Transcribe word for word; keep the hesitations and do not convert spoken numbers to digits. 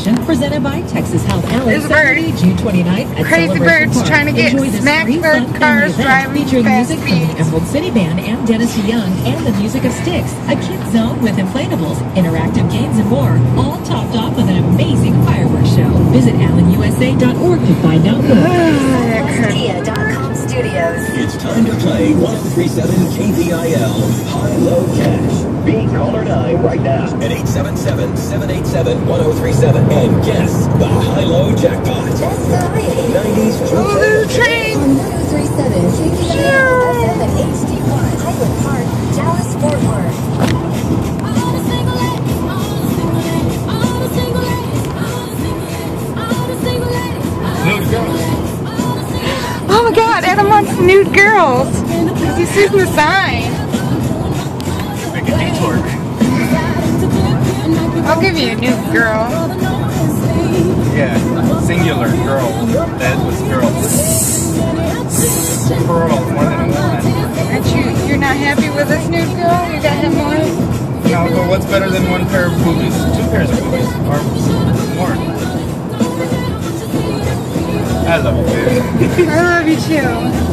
celebration presented by Texas Health Alley, Saturday, June twenty-ninth at Crazy Celebration birds Park. trying to get Enjoy this smacked free, by fun, cars family event driving featuring fast music from the speeds. Emerald City Band and Dennis DeYoung and the music of Styx, a kids zone with inflatables, interactive games, and more, all topped off with an amazing fireworks show. Visit allen u s a dot org to find out more. Kia dot com Studios. It's time to play one oh three point seven K V I L High Low Cash. Be caller nine right now at eight seven seven, seven eight seven, one oh three seven and guess the High Low Jackpot. That's the three. nineties Oh, there's a train! On one oh three point seven K V I L F M and H D one. Highland Park, Dallas, Fort Worth. Nude girls. Oh my god, Adam wants nude girls. Because he's using the sign. Make a detour. I'll give you a nude girl. Yeah, singular girl. That was girls. Plural, more than one. Aren't you, you're not happy with this nude girl? You gotta have more? No, but what's better than one pair of boobies? Two pairs of boobies. Or more. I love you, baby. I love you too.